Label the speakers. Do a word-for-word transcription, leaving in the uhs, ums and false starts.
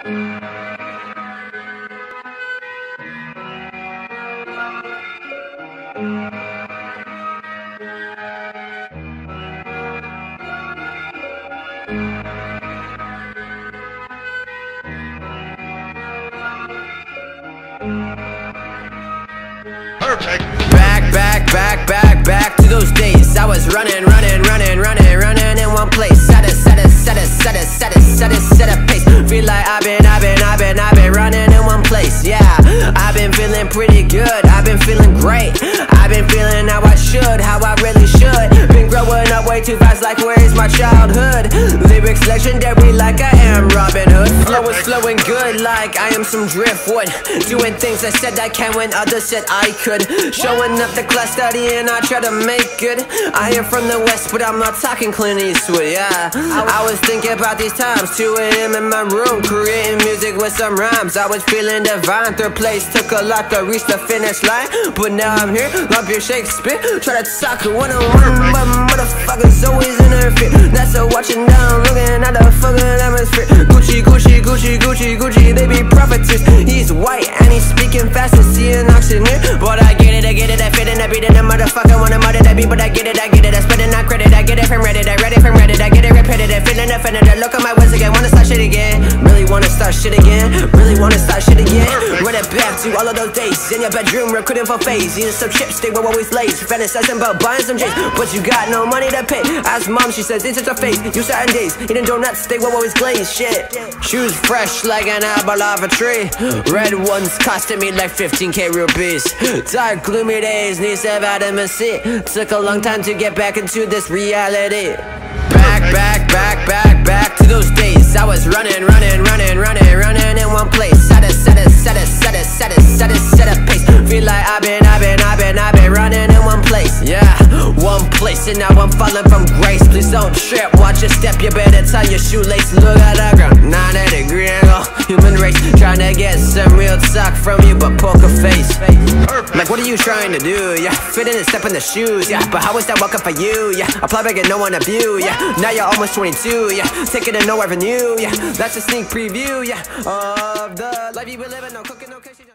Speaker 1: Perfect.
Speaker 2: Back, back, back, back, back to those days. I was running, running, running, running, running in one place. Set it, set it, set it, set it, set it, set it, set a pace. Feel like I've been, I've been, I've been, I've been running in one place. Yeah, I've been feeling pretty good. I've been feeling great. I've been feeling how I should, how I really should. Been growing up way too fast, like where is my childhood? Lyrics legendary, like I am Robin Hood. Flow is flowing good, like I am some driftwood. Doing things I said I can when others said I could. Showing up the class studying, I try to make good. I am from the west, but I'm not talking Clint Eastwood, yeah. I was thinking about these times, two A M in my room, creating music with some rhymes. I was feeling divine, third place took a lot to reach the finish line. But now I'm here, love your Shakespeare. Try to talk one-on-one, but motherfuckers always interfere. That's a watching down, looking at the fucking atmosphere. Gucci, Gucci, Gucci, Gucci, Gucci, they be prophetess. He's white and he's speaking fast as see an auctioneer. But I get it, I get it, I fit in, I beat it, a motherfucker wanna murder that beat. But I get it, I get it, I spit it, not credit. I get it from Reddit, I read it from Reddit. I get it repetitive, feeling offended. I look at my words again, wanna start shit again. Really wanna start shit again, really wanna start shit again. Run it back to all of those days in your bedroom, recruiting for phase. Eating some chips, they were always late. Fantasizing about buying some J's, but you got no money to pay. Ask mom, she says, it's her face. You certain days, eating donuts, they were always glazed. Shit, shoes fresh like an apple off a tree. Red ones costing me like fifteen K rupees. Dark gloomy days, need some vitamin C. Took a long time to get back into this reality. Back, back, back, back, back to those days. I was running, running, running, running, running in one place. Set it, set it, set it, set it, set it, set it, set a pace. Feel like I've been, I've been, I've been, I've been running in one place. Yeah, one place and now I'm falling from grace. Please don't trip, watch your step, you better tie your shoelace. Look at the ground, ninety degree angle. Human race, trying to get some real talk from you, but poker face. Like what are you trying to do? Yeah, fit in and step in the shoes. Yeah, but how is that welcome for you? Yeah, apply back and no one to view. Yeah, now you're almost twenty-two. Yeah, taking in no revenue. Yeah, that's a sneak preview. Yeah, of the life you been living. No cooking, no kitchen.